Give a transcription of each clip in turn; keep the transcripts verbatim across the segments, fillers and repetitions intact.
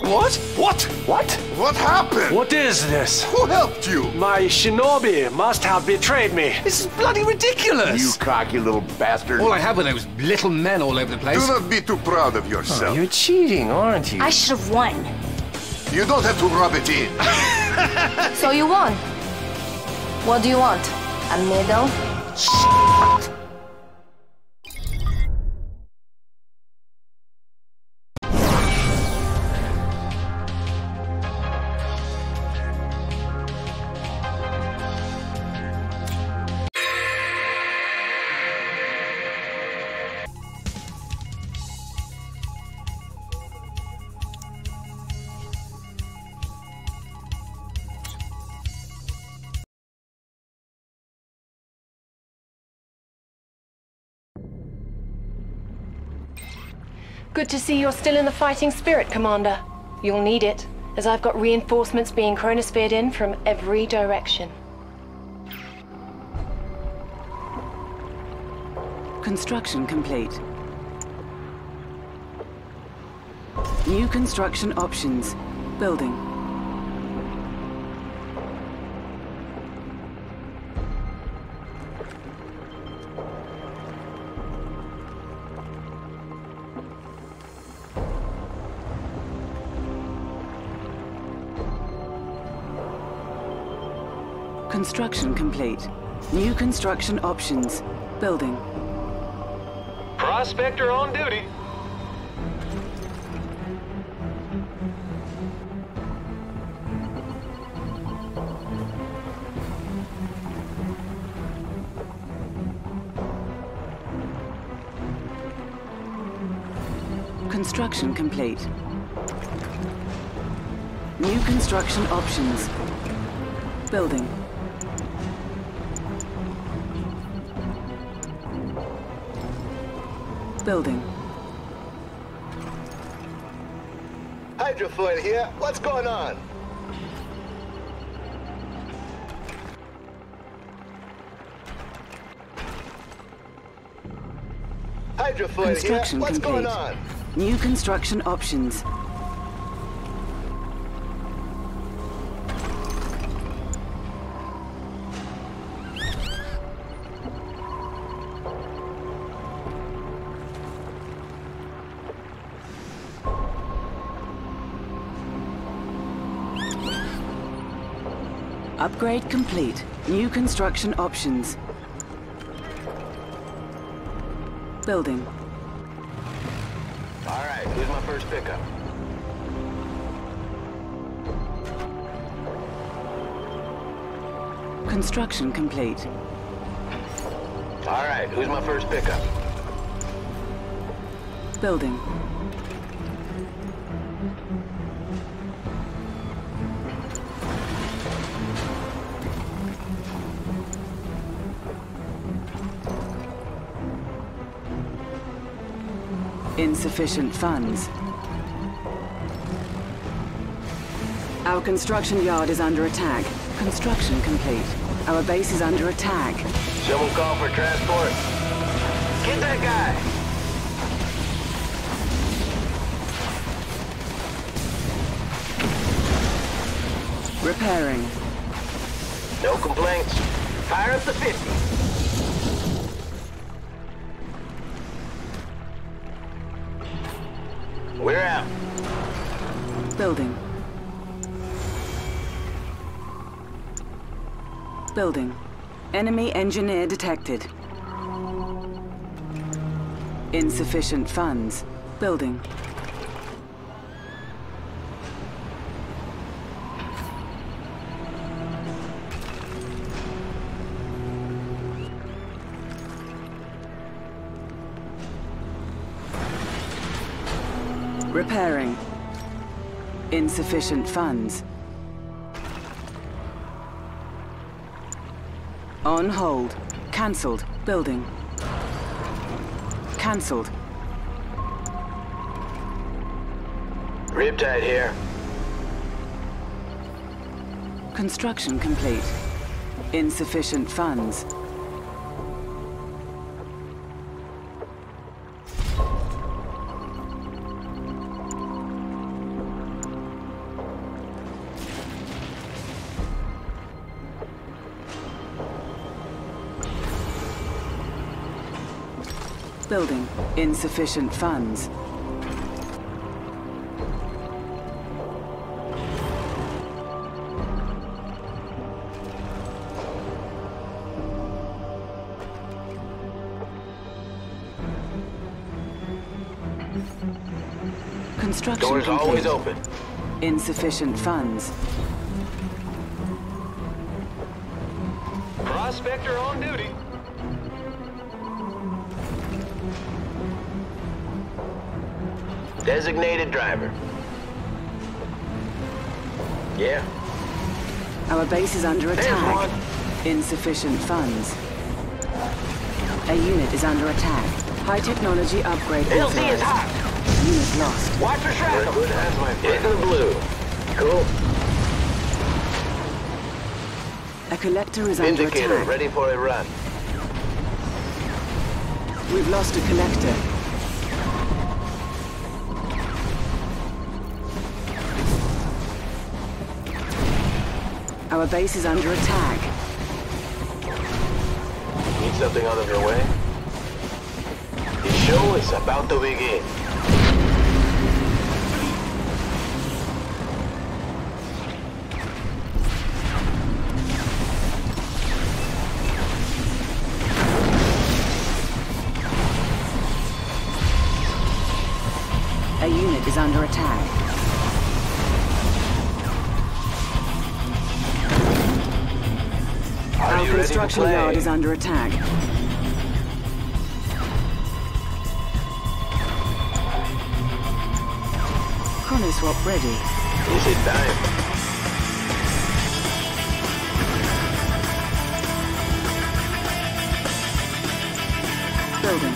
What? What? What? What happened? What is this? Who helped you? My shinobi must have betrayed me. This is bloody ridiculous. You cocky little bastard. All I had were those little men all over the place. Do not be too proud of yourself. Oh, you're cheating, aren't you? I should have won. You don't have to rub it in. So you won. What do you want? A medal? Good to see you're still in the fighting spirit, Commander. You'll need it, as I've got reinforcements being chronosphered in from every direction. Construction complete. New construction options. Building. Construction complete. New construction options. Building. Prospector on duty. Construction complete. New construction options. Building. Building. Hydrofoil here. What's going on? Hydrofoil here. Construction What's complete. going on? New construction options. Upgrade complete. New construction options. Building. All right, here's my first pickup. Construction complete. All right, who's my first pickup? Building. Insufficient funds. Our construction yard is under attack. Construction complete. Our base is under attack. Someone call for transport. Get that guy! Repairing. No complaints. Fire up the fifty. We're out. Building. Building. Enemy engineer detected. Insufficient funds. Building. Repairing. Insufficient funds. On hold. Cancelled. Building. Cancelled. Riptide here. Construction complete. Insufficient funds. Building. Insufficient funds. Construction Doors complete. always open. Insufficient funds. Prospector on duty. Designated driver. Yeah. Our base is under There's attack. one. Insufficient funds. A unit is under attack. High technology upgrade L C is authorized. hot. Unit lost. Watch for shrapnel. Good hands, my friend. Into the blue. Cool. A collector is under Indicator attack. ready for a run. We've lost a collector. Our base is under attack. Need something out of your way? The show is about to begin. A unit is under attack. Are Our you ready to construction play? yard is under attack. Chrono swap ready. Is it time? Building.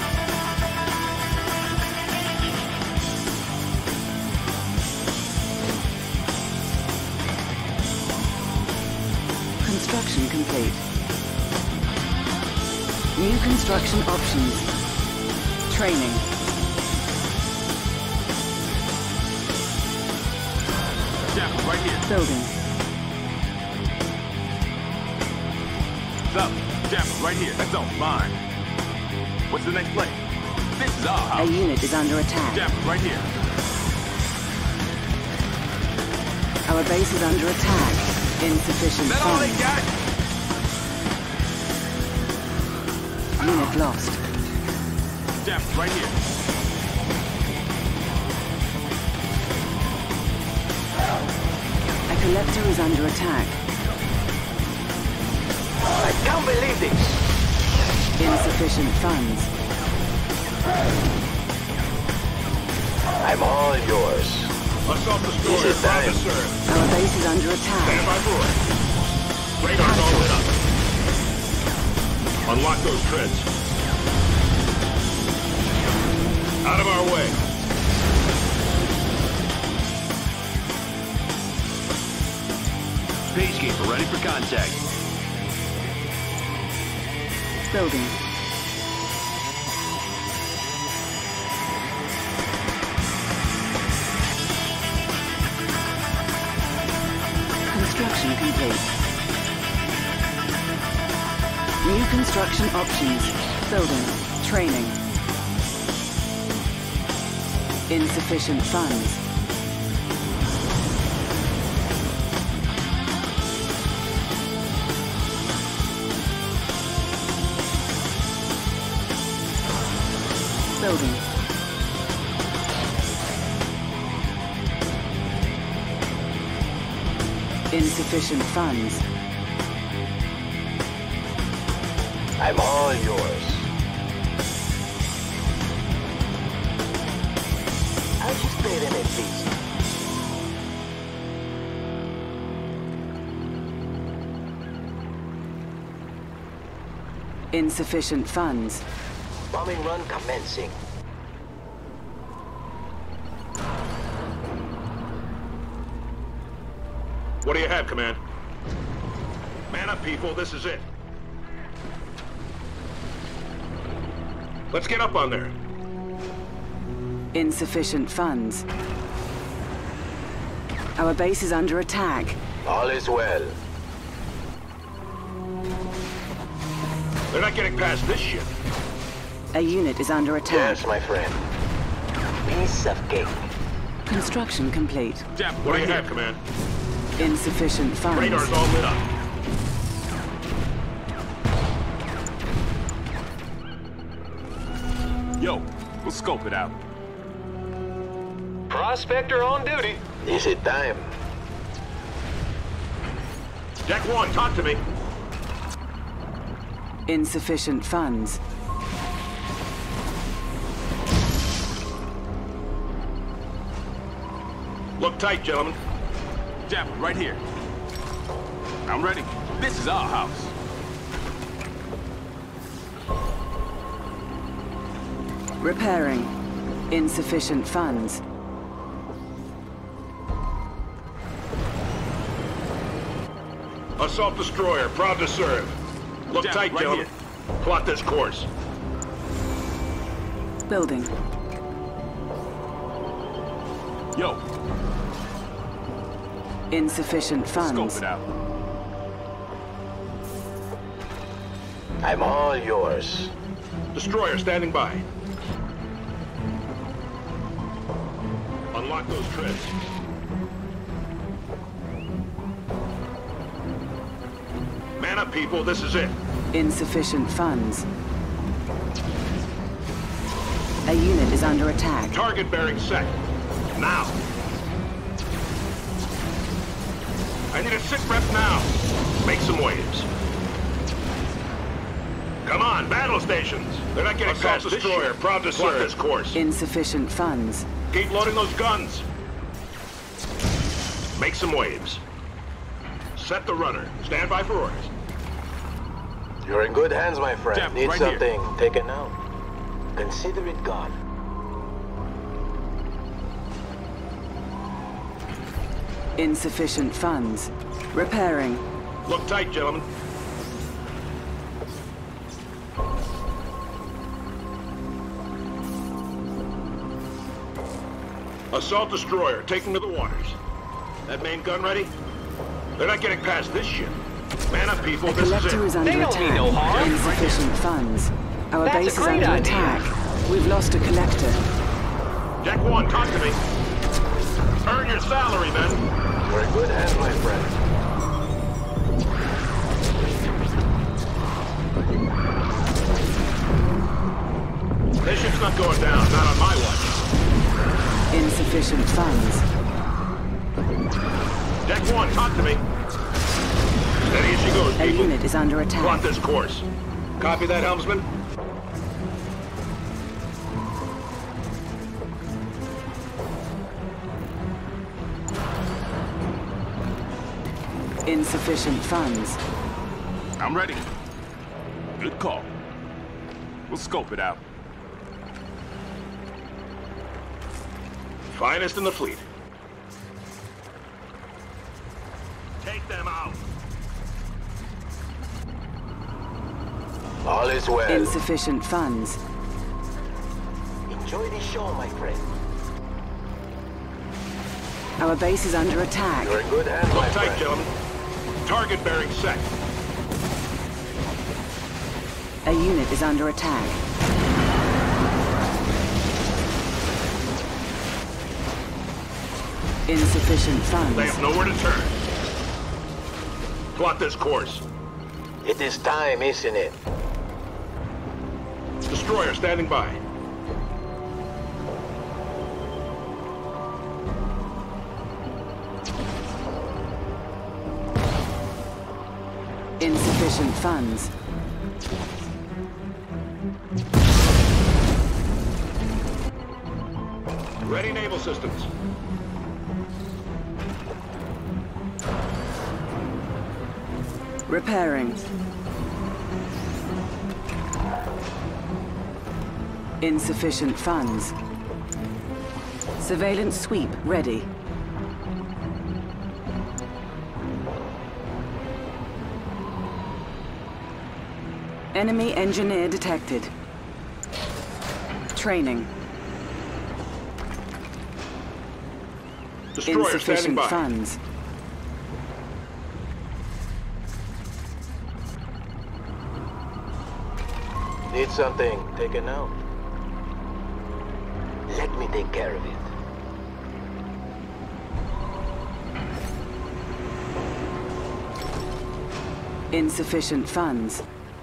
Construction complete. New construction options. Training. Jeff, right here. Building. Sup? Jeff, right here. That's all mine. What's the next play? This is our A house. unit is under attack. Jeff, right here. Our base is under attack. Insufficient Is that all they funds. got? Unit lost. Jeff, right here. A collector is under attack. I can't believe this. Insufficient funds. I'm all yours. Assault This destroyer, is time. promise served. Our base is under Stand attack. by for it. Radar's all lit up. Unlock those treads. Out of our way. Peacekeeper ready for contact. Building. Construction complete. New construction options. Building. Training. Insufficient funds. Building. Insufficient funds. I'm all yours. I'll just pay them at least. Insufficient funds. Bombing run commencing. What do you have, Command? Man up, people. This is it. Let's get up on there. Insufficient funds. Our base is under attack. All is well. They're not getting past this ship. A unit is under attack. Yes, my friend. Piece of cake. Construction complete. Jeff, what do you have, Command? Insufficient funds. Radar's all lit up. Yo, we'll scope it out. Prospector on duty. Is it time? Jack one, talk to me. Insufficient funds. Look tight, gentlemen. Jeff, right here. I'm ready. This is our house. Repairing. Insufficient funds. Assault destroyer, proud to serve. Look Jeff, tight, right gentlemen. Here. Plot this course. Building. Yo. Insufficient funds. Scope it out. I'm all yours. Destroyer standing by. Unlock those treads. Man up, people. This is it. Insufficient funds. A unit is under attack. Target bearing set. Now. I need a sit rep now. Make some waves. Come on, battle stations. They're not getting Assault past destroyer. Proud to serve this course. Insufficient funds. Keep loading those guns. Make some waves. Set the runner. Stand by for orders. You're in good hands, my friend. Jeff, Need right something here. taken out? Consider it gone. Insufficient funds. Repairing. Look tight, gentlemen. Assault destroyer, taking to the waters. That main gun ready? They're not getting past this ship. Man up, people. A This is collector it. is under They don't attack. need no harm. Insufficient funds. Our That's a base is great under idea. attack. We've lost a collector. Jack one, talk to me. Earn your salary, then. You're in good hands, my friend. This ship's not going down. Not on my watch. Insufficient funds. Jack one, talk to me. Steady as she goes, A people. unit is under Plot attack. this course. Copy that, helmsman? Insufficient funds. I'm ready. Good call. We'll scope it out. Finest in the fleet. Take them out. All is well. Insufficient funds. Enjoy the show, my friend. Our base is under attack. You're in good hands, my Look tight, friend. gentlemen. Target bearing set. A unit is under attack. Insufficient They funds. have nowhere to turn. Plot this course. It is time, isn't it? Destroyer standing by. Insufficient funds. Ready naval systems. Repairing. Insufficient funds. Surveillance sweep ready. Enemy engineer detected. Training. Destroyer standing Insufficient by. funds. Need something taken out? Let me take care of it. Insufficient funds.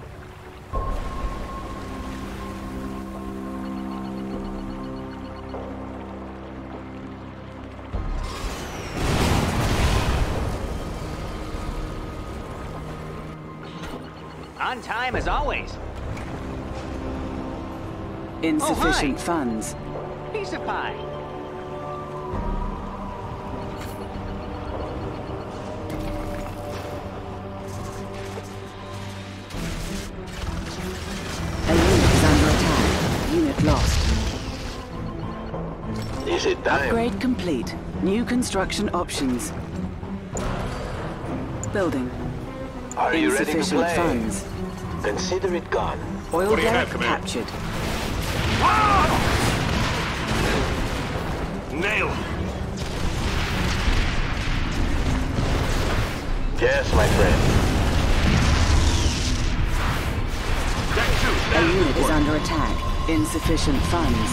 On time as always. Insufficient Oh, hi. funds. Piece of pie. A unit is under attack. Unit lost. Is it time? Upgrade complete. New construction options. Building. Are you ready to Insufficient play? funds. Consider it gone. Oil What do you derrick have, Commander? captured. Nail him. Yes, my friend. Deck two, A stand unit is report. under attack. Insufficient funds.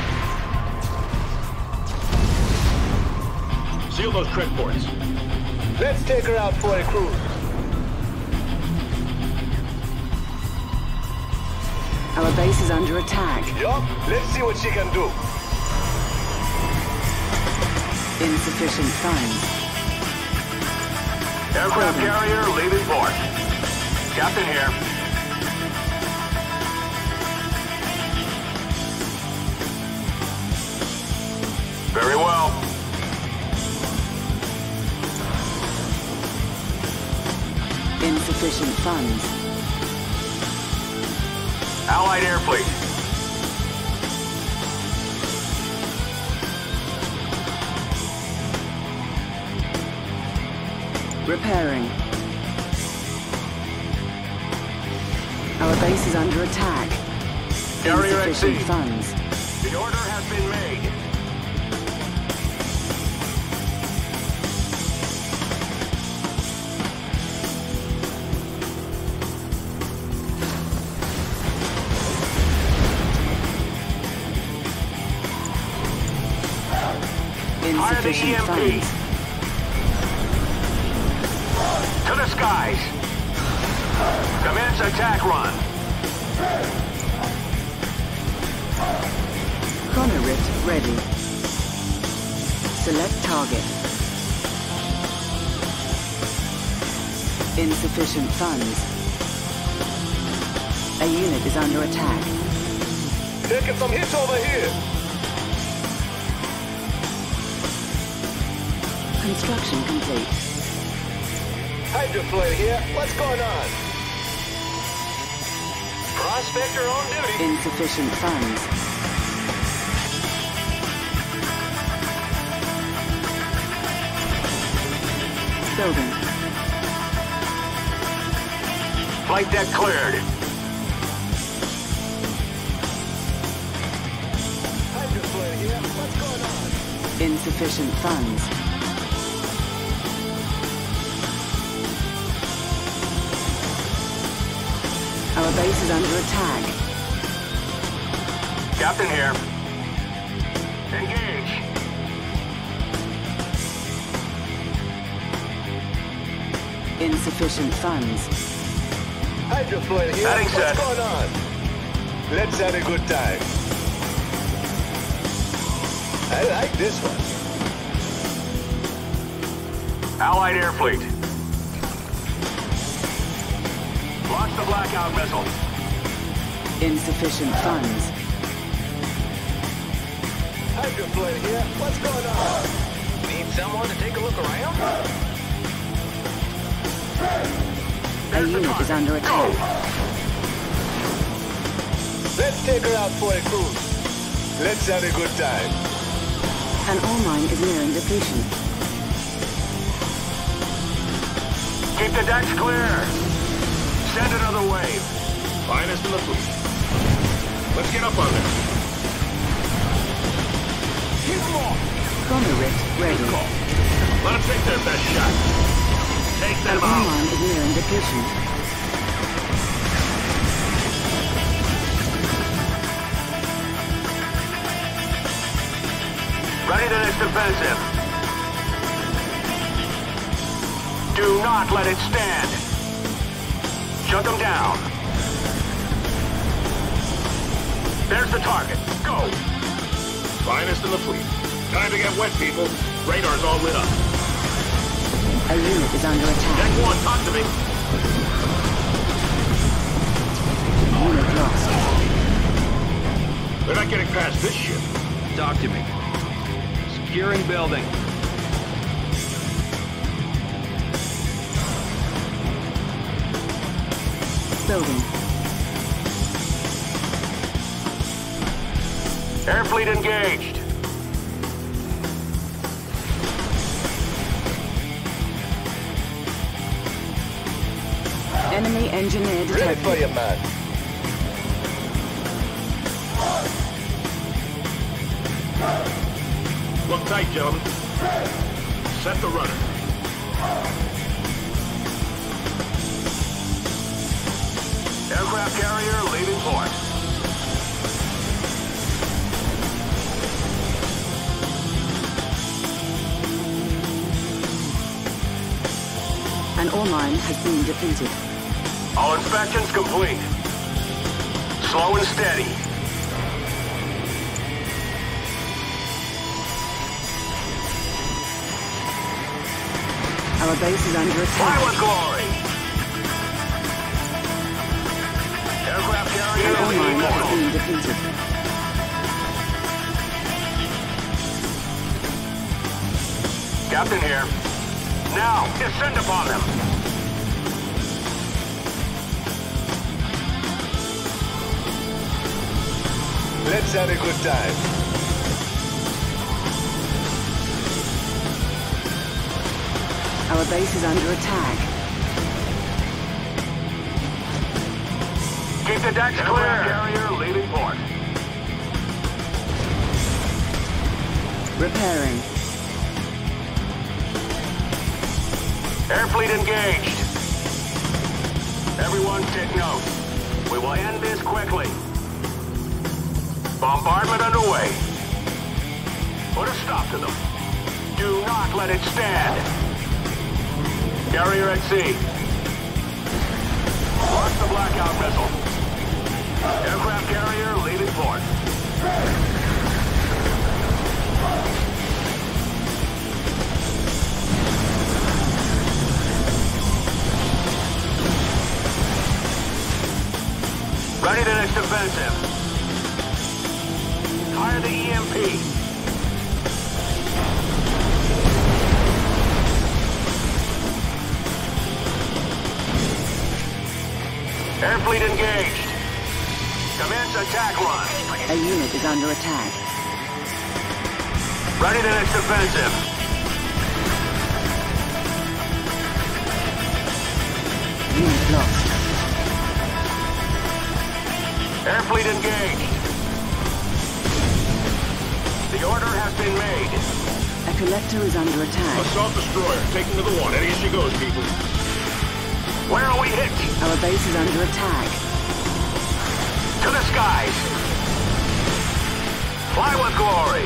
Seal those trip ports. Let's take her out for a cruise. Our base is under attack. Yup, let's see what she can do. Insufficient funds. Aircraft carrier leaving port. Captain here. Very well. Insufficient funds. Allied air fleet. Repairing. Our base is under attack. Carrier at Insufficient sea. funds. The order has been made. Fire the Insufficient E M P. funds. To the skies. Commence attack run. Chrono ready. Select target. Insufficient funds. A unit is under attack. Taking some hits over here. Construction complete. Hydroplane here. What's going on? Prospector on duty. Insufficient funds. Building. Flight deck cleared. Hydroplane here. What's going on? Insufficient funds. Our base is under attack. Captain here. Engage. Insufficient funds. Hydroplane here. Heading What's set. going on? Let's have a good time. I like this one. Allied air fleet. Launch the blackout missile. Insufficient funds. Hydroplane here. What's going on? Need someone to take a look around? A unit is under attack. Let's take her out for a cruise. Let's have a good time. An ore mine is nearing depletion. Keep the decks clear. Send another wave. Finest in the fleet. Let's get up on there. Keep them off. Chrono ready. Let them take their best shot. Take An them ore out. mine is nearing depletion. defensive. Do not let it stand. Shut them down. There's the target. Go. Finest in the fleet. Time to get wet, people. Radar's all lit up. A unit is under attack. Deck one, talk to me. Unit lost. They're not getting past this ship. Talk to me. Securing building. Building. Air fleet engaged. Enemy engineer detected. Ready for you, man. Look tight, gentlemen. Set the runner. Aircraft carrier leaving port. An ore mine has been depleted. All inspections complete. Slow and steady. Our base is under Fly attack. with glory. Aircraft An carrier ore leaving mine has port. been depleted. Captain here. Now, descend upon them. Let's have a good time. Our base is under attack. Keep the decks clear. Aircraft carrier leaving port. Repairing. Air fleet engaged. Everyone take note. We will end this quickly. Bombardment underway. Put a stop to them. Do not let it stand. Carrier at sea. Launch the blackout missile. Aircraft carrier leaving port. Ready the next offensive. Fire the E M P. Air fleet engaged. Commence attack run. A unit is under attack. Ready the next offensive. Unit lost. Air fleet engaged. The order has been made. A collector is under attack. Assault destroyer taking to the water. Here she goes, people. Where are we hit? Our base is under attack. To the skies. Fly with glory.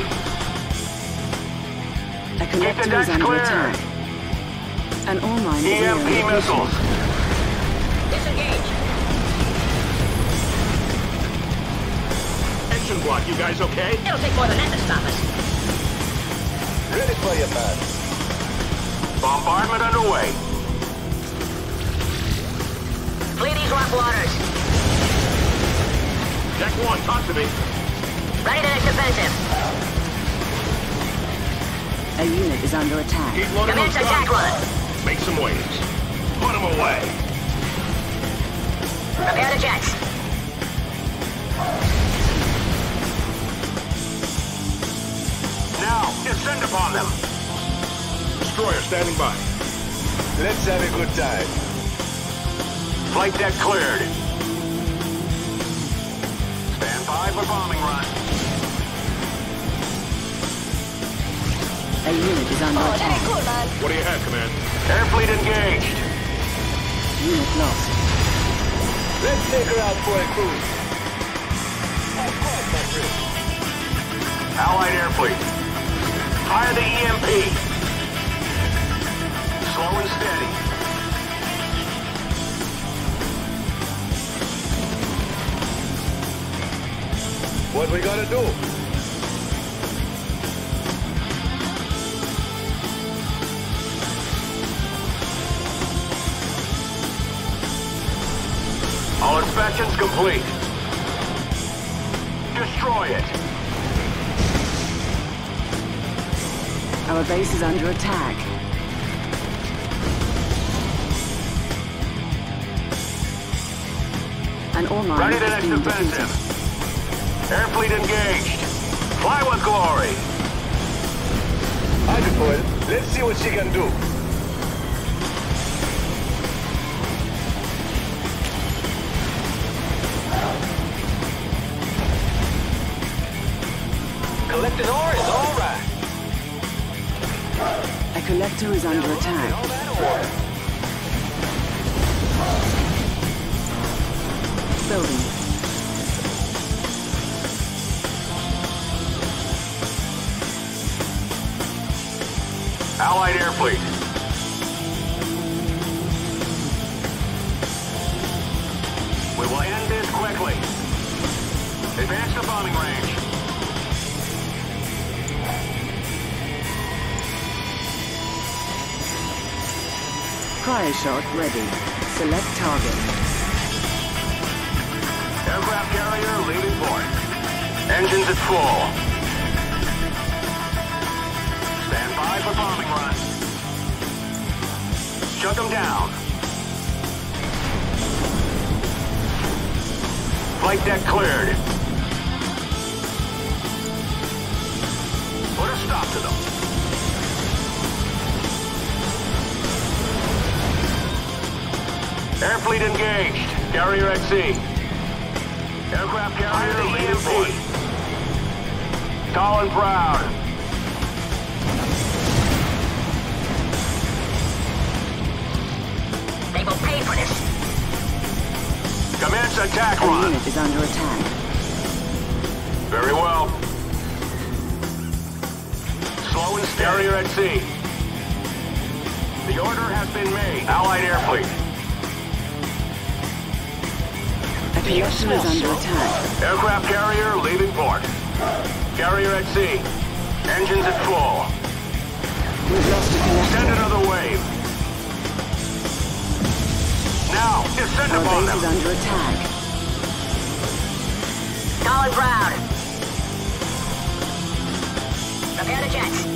A collector is decks under clear. attack. An ore mine E is M P near missiles. Disengage. Engine block, you guys okay? It'll take more than that to stop us. Ready for you, man. Bombardment underway. Flee these rock waters. Deck one, talk to me. Ready the next offensive. A unit is under attack. Keep loading Commence those attack guns. run. Make some waves. Put them away. Prepare the jets. Now, descend upon them. Destroyer standing by. Let's have a good time. Flight deck cleared. Stand by for bombing run. A unit is under attack. What do you have, Command? Air fleet engaged. Unit lost. Let's take her out for a cruise. Allied air fleet. Fire the E M P. Slow and steady. What we gotta do? All inspections complete. Destroy it. Our base is under attack. An ore mine Ready the has next been offensive. defeated. Air fleet engaged. Fly with glory. I deploy. Let's see what she can do. Collecting ore is all right. A collector is under attack. Building. Allied air fleet. We will end this quickly. Advance to bombing range. Cryo shot ready. Select target. Aircraft carrier leaving port. Engines at full. Stand by for bombing run. Shut them down. Flight deck cleared. Put a stop to them. Air fleet engaged. Carrier at sea. Aircraft carrier leaving port. Tall and proud. They will pay for this. Commence attack A run. unit is under attack. Very well. Slow and steady. Carrier at sea. The order has been made. Allied air fleet. A collector is under attack. Aircraft carrier leaving port. Carrier at sea. Engines at full. We've lost a collector. Send another wave. Now, descend Our upon base them. is under attack. Tall and proud. Prepare the jets.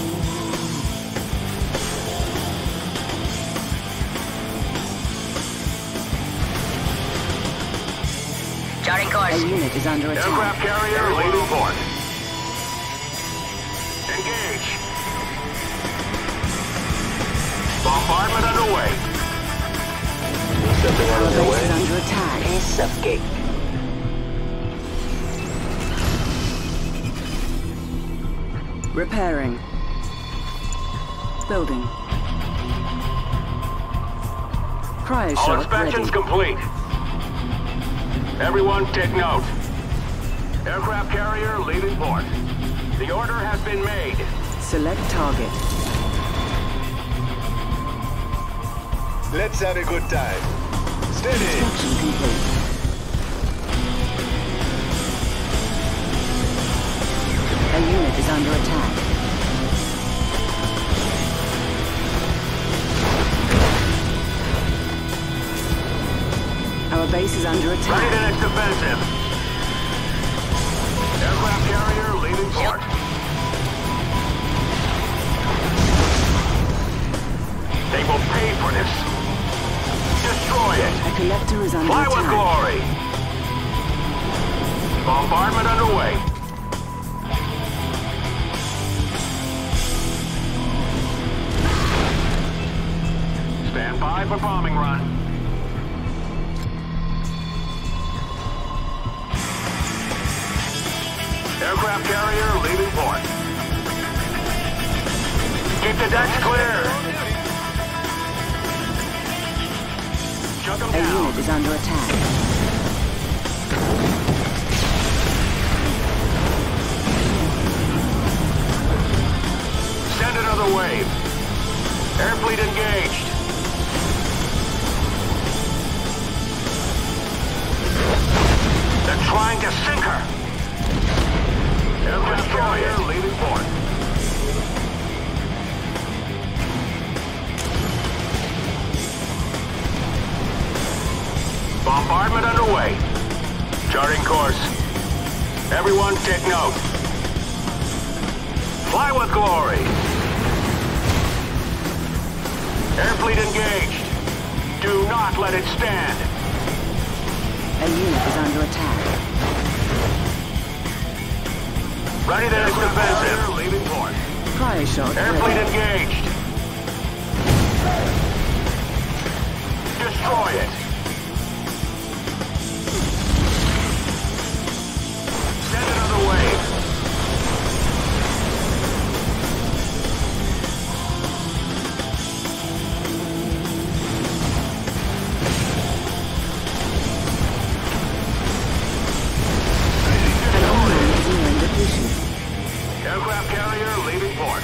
Charting A course. unit is under attack. Aircraft carrier leaving port. Engage. Bombardment underway. Something out Our of the base way. is under attack. Piece of cake. Repairing. Building. Cryo All shot inspections ready. complete. Everyone take note. Aircraft carrier leaving port. The order has been made. Select target. Let's have a good time. Steady. Construction complete. A unit is under attack. Our base is under Ready the attack. next offensive. Aircraft carrier leaving port. They will pay for this. Destroy it. A collector is under Fly with attack. glory. Bombardment underway. Stand by for bombing run. Aircraft carrier leaving port. Keep the decks clear. Shut them A down. unit is under attack. another wave. Air fleet engaged. They're trying to sink her. Aircraft carrier leaving port. Bombardment underway. Charting course. Everyone take note. Fly with glory. Air fleet engaged. Do not let it stand. A unit is under attack. Ready there is defensive. Leaving port. Cryo shot. Air fleet engaged. Destroy it. Send another wave. Aircraft carrier leaving port.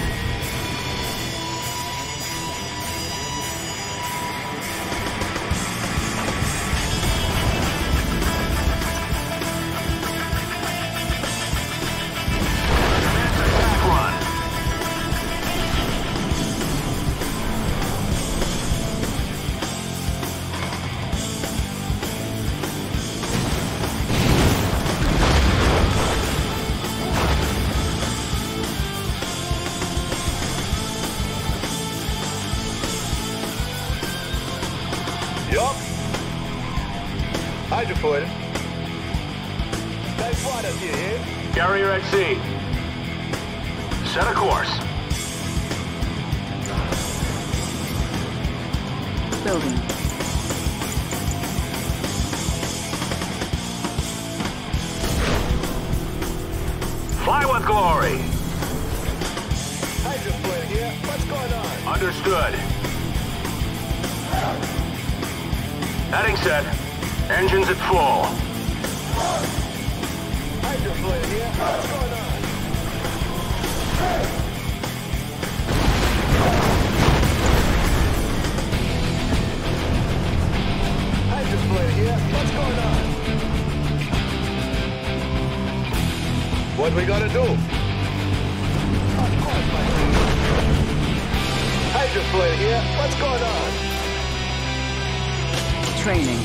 Attack run. Yup. Hydrofoil. Nice water here, eh? Carrier at sea. Set a course. Building. Fly with glory. Hydrofoil here. What's going on? Understood. Heading set. Engines at full. Hydrofoil here. What's going on? Hydrofoil here. What's going on? What we gotta do? Of course, my friend. Hydrofoil here. What's going on? Training.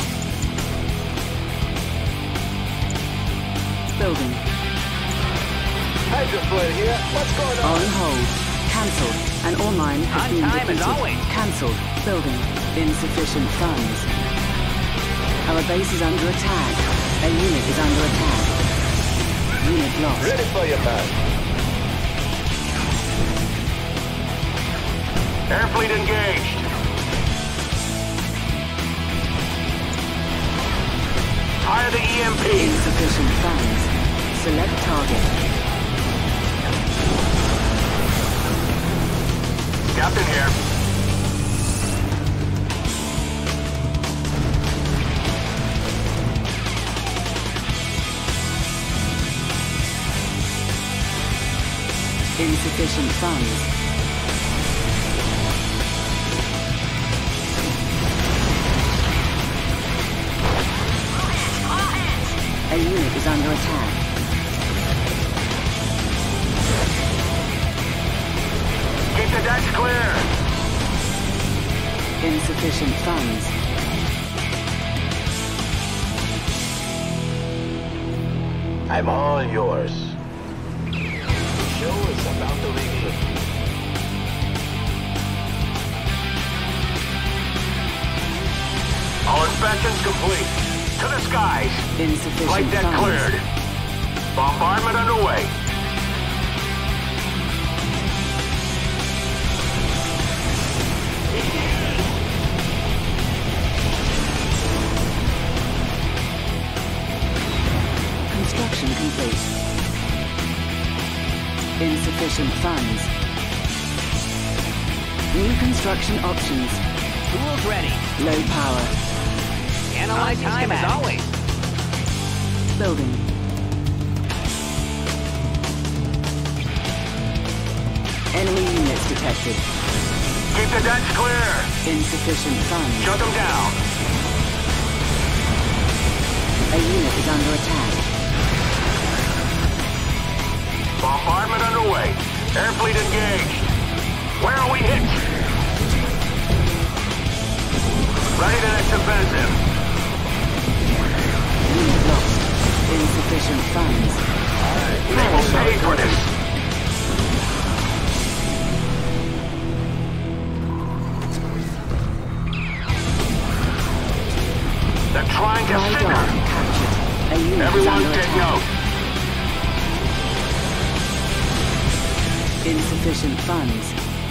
Building. Hydrofoil here. What's going on? On hold. Cancelled. An ore mine has On been time as depleted. always. Cancelled. Building. Insufficient funds. Our base is under attack. A unit is under attack. Unit lost. Ready for you, man. Air fleet engaged. Fire the E M P. Insufficient funds. Select target. Captain here. Insufficient funds. A unit is under attack. Keep the decks clear. Insufficient funds. I'm all yours. The show is about to begin. All inspections complete. To the skies. Insufficient Flight deck funds. cleared. Bombardment underway. Construction complete. Insufficient funds. New construction options. Tools ready. Low power. Analyze time as always. Building. Enemy units detected. Keep the decks clear. Insufficient funds. Shut them down. A unit is under attack. Bombardment underway. Air fleet engaged. Where are we hit? Ready to next offensive. Unit lost. Insufficient funds. They will pay for this. They're trying to Dry sit dock her. captured. A unit Everyone is under take attack. note. Insufficient funds.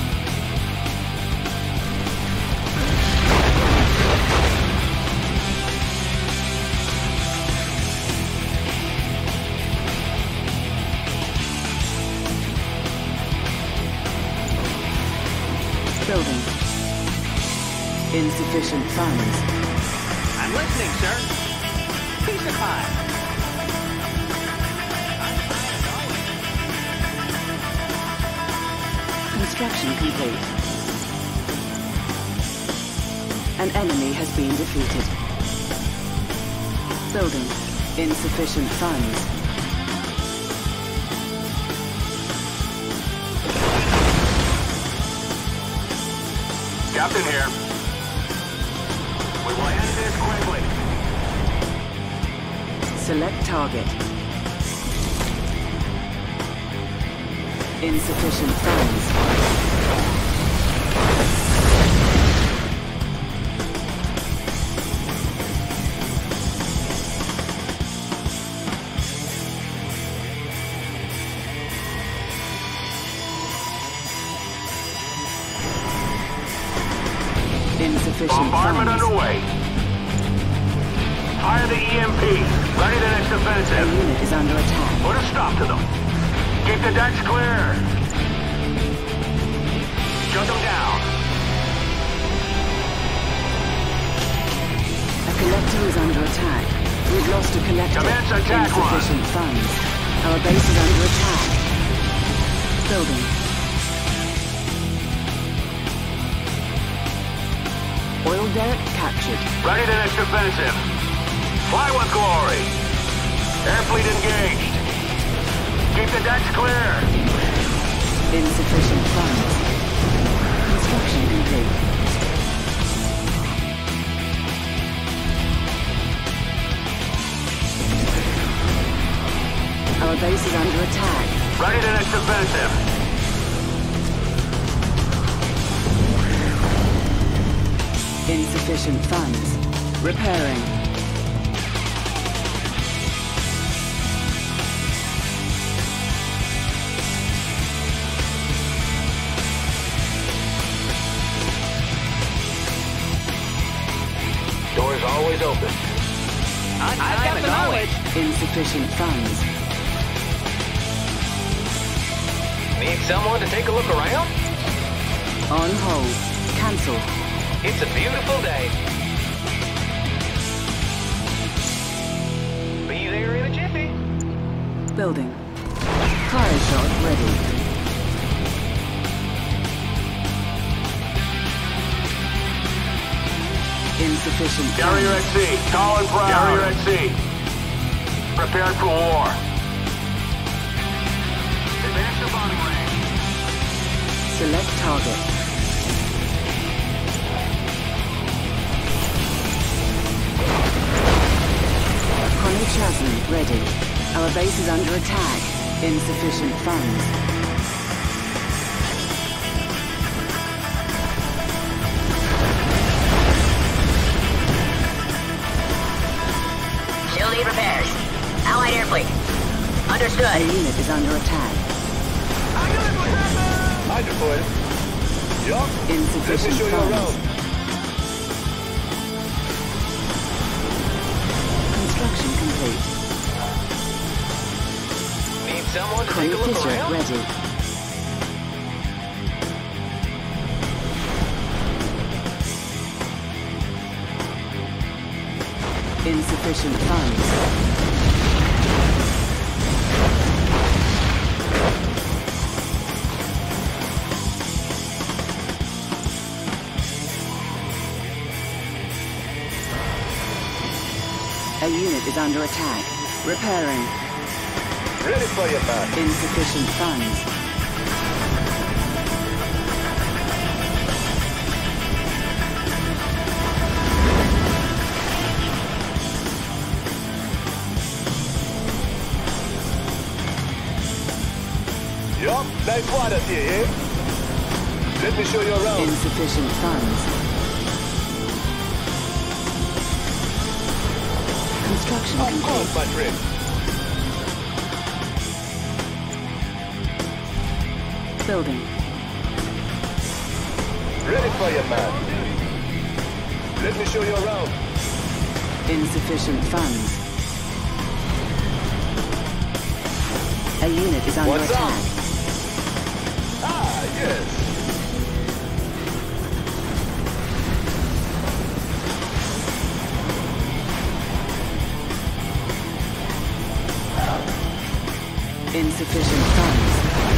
Building. Insufficient funds. I'm listening, sir. Piece of pie. Construction complete. An enemy has been defeated. Building. Insufficient funds. Captain here. We will end this quickly. Select target. Insufficient funds. Insufficient Bombardment funds. underway. Fire the E M P. Ready the next A offensive. unit is under attack. Put a stop to them. Keep the decks clear. Shut them down. A collector is under attack. We've lost a collector. Commence attack run. Insufficient funds. Our base is under attack. Building. Oil derrick captured. Ready the next offensive. Fly with glory. Air fleet engaged. Keep the decks clear. Insufficient funds. Construction complete. Our base is under attack. Ready the next offensive. Insufficient funds. Repairing. Doors always open. I've got the knowledge. Insufficient funds. Need someone to take a look around? On hold. Cancel. It's a beautiful day. Be there in a jiffy. Building. Fire shot ready. Insufficient Carrier at funds. sea. Tall and proud. Carrier at sea. Prepared for war. Advance to bombing range. Select target. Chrono chasm ready. Our base is under attack. Insufficient funds. Still need repairs. Allied air fleet. A Understood. unit is under attack. I deployed. Yup. Insufficient funds. Construction complete. Need someone to take a Chrono look Fisher around? ready. Insufficient funds. A unit is under attack. Repairing. Ready for your man. Insufficient funds. Yup, nice water here, eh? Let me show you around. Insufficient funds. Construction Of complete. course, my friend. Building. Ready for your man. Let me show you around. Insufficient funds. A unit is under What's up? attack. Ah, yes. Insufficient funds.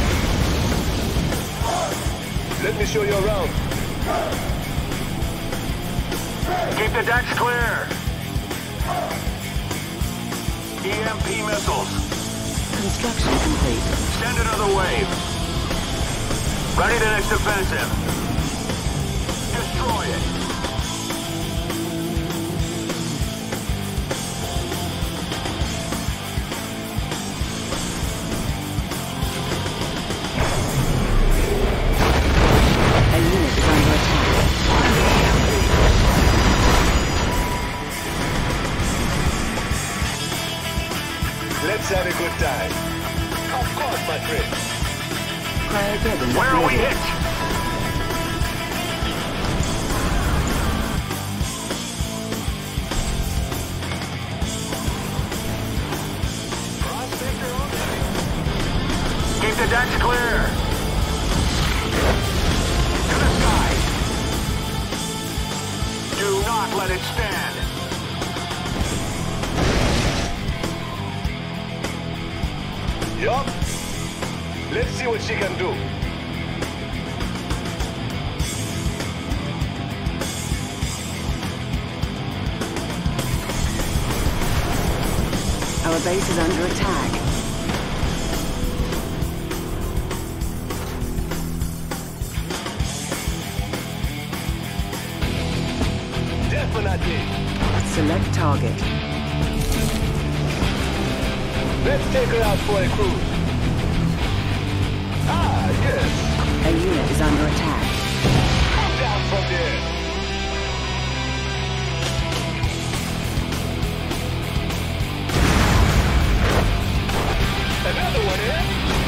Let me show you around. Keep the decks clear. E M P missiles. Construction complete. Send another wave. Ready the next offensive. Destroy it. A unit is under attack. Let's have a good time. Of course, my friend. Cryogeddon Where are we ready. hit? Prospector on the Keep the decks clear. To the side. Do not let it stand. Yup. Let's see what she can do. Our base is under attack. Definitely. Select target. Let's take her out for a cruise. Ah, yes. A unit is under attack. Come down from there. Another one, eh?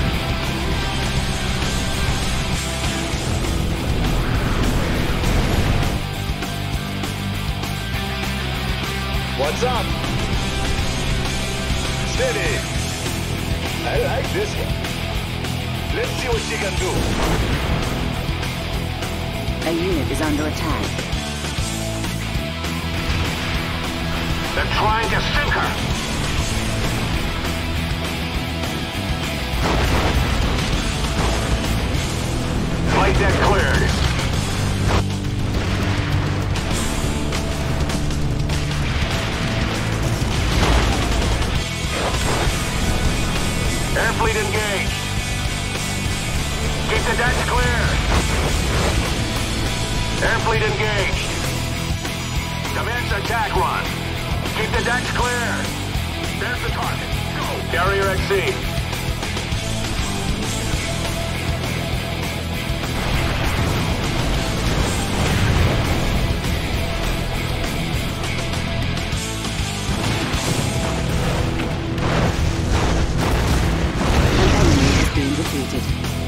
What's up? Steady. I like this one. Let's see what she can do. A unit is under attack. They're trying to sink her. Flight deck cleared. Air fleet engaged. Keep the decks clear. Air fleet engaged. Commence attack run. Keep the decks clear. There's the target. Go. Carrier at sea. An enemy has been defeated.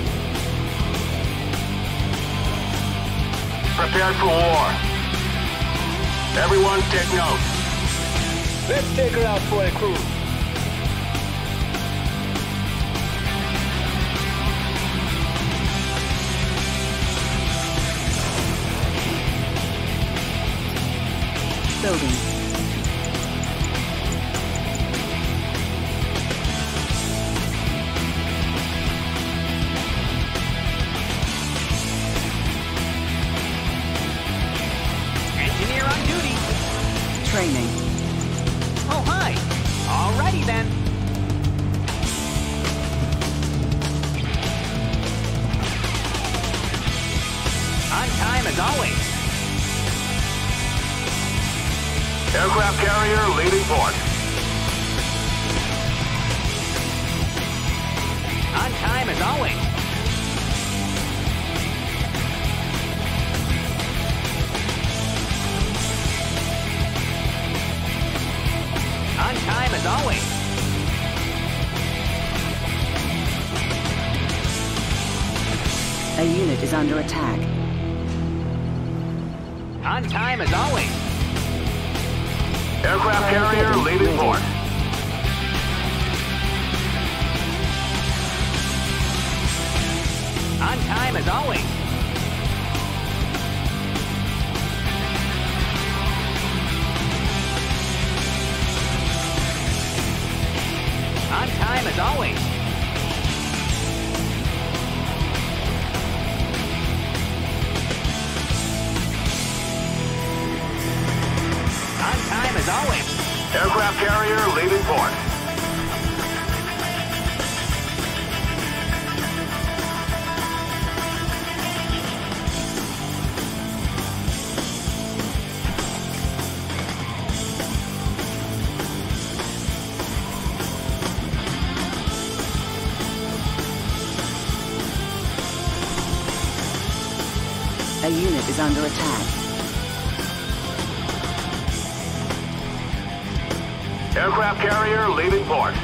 Prepared for war. Everyone take note. Let's take her out for a cruise. Building. Engineer on duty. Training. Oh, as always. Aircraft carrier leaving port. On time as always. On time as always. A unit is under attack. On time as always. Aircraft carrier leaving port. On time as always. On time as always. On time as always. Aircraft carrier leaving port. A unit is under attack. Aircraft carrier leaving port.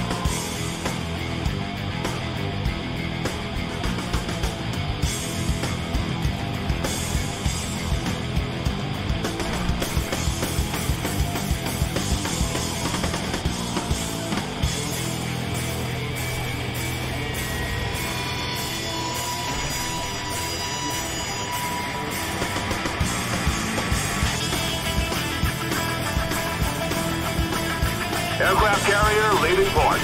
Aircraft carrier leaving port.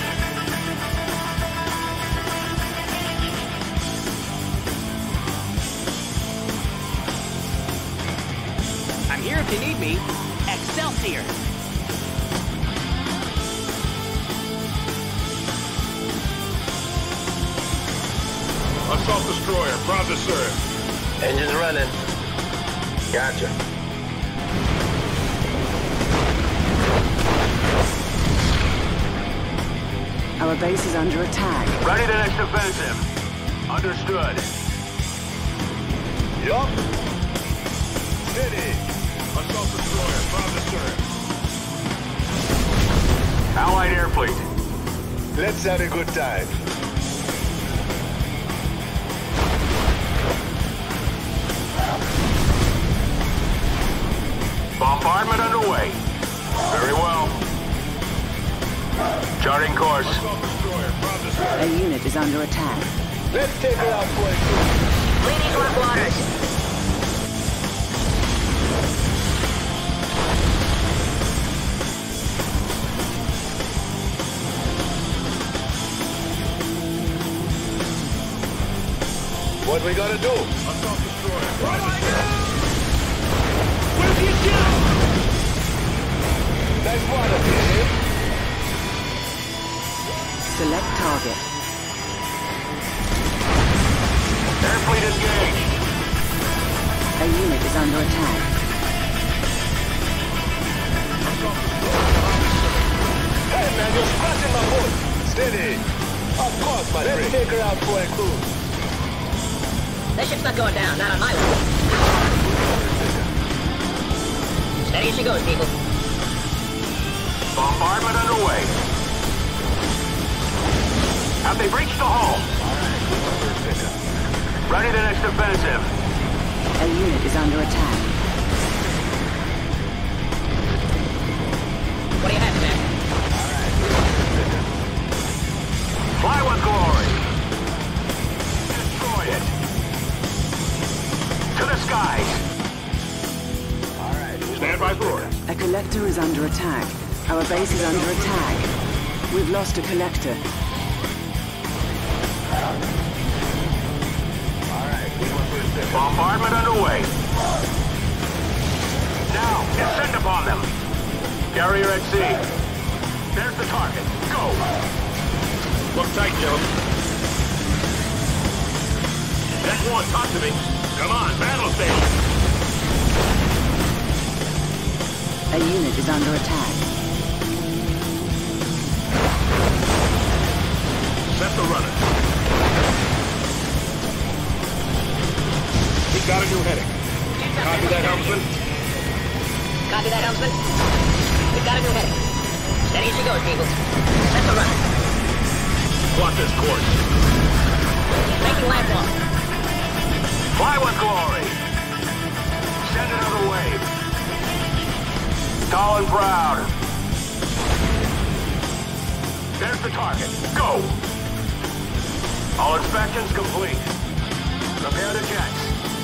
I'm here if you need me. Excelsior! Assault destroyer, proud to serve. Engines running. Gotcha. Our base is under attack. Ready the next offensive. Understood. Yup. Steady. Assault destroyer, proud to serve. Allied air fleet. Let's have a good time. Bombardment underway. Very well. Charting course. A unit is under attack. Let's take her out for a cruise. We need rough waters. What we gotta do? Assault destroyer, proud to Where's your ship? Nice water, kid. Select target. Air fleet engaged. A unit is under attack. Hey man, you're scratching my wood. Steady. Of course, my friend. Let's take her out for a cruise. That ship's not going down, not on my watch. Steady as she goes, people. Bombardment underway. Have they breached the hull? Ready the next offensive. A unit is under attack. What do you have, man? Fly with glory. Destroy it. To the skies. All right. Stand by for it. A collector is under attack. Our base is under attack. We've lost a collector. Bombardment underway. Now, descend upon them. Carrier at sea. There's the target. Go. Look tight, Joe. Deck one, talk to me. Come on, battle station! A unit is under attack. Set the runner. We got a new heading. Copy that, helmsman? Copy that, helmsman. We got a new heading. Steady as she goes, people. Set the runner. Plot this course. Making landfall. Fly with glory. Send another wave. Tall and proud. There's the target. Go! All inspections complete. Prepare the jets.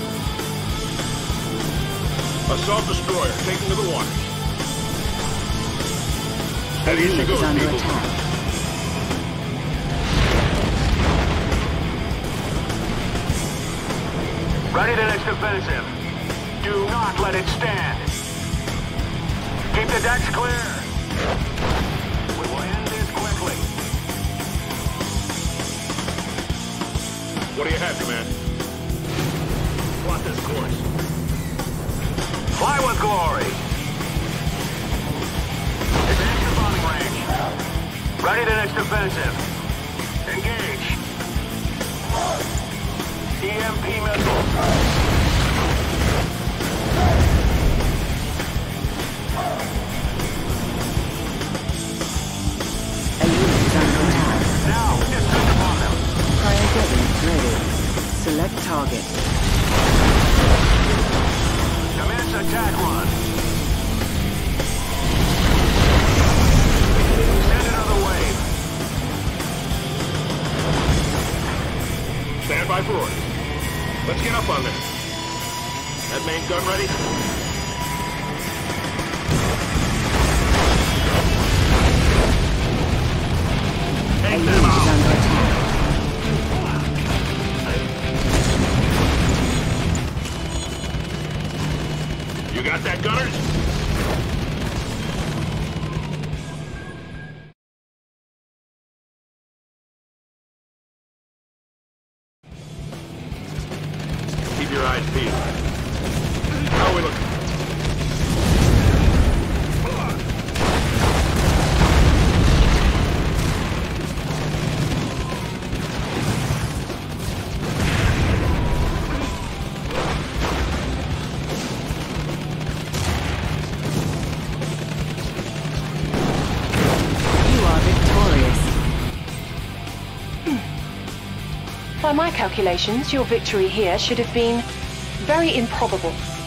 Assault destroyer taking to the water. A unit is under attack. Ready the next offensive. Do not let it stand. Keep the decks clear. We will end this quickly. What do you have, Command? Plot this course. Fly with glory. Advance the bombing range. Ready the next offensive. Engage. E M P missiles. A unit is under attack. Now, dispatch upon them. Prior getting ready. Select target. Commence attack run. Send another wave. Stand by for orders. Let's get up on this. That main gun ready? A Take unit them is out. under attack. You got that, gunners? Keep your eyes peeled. How are we looking? By my calculations, your victory here should have been very improbable.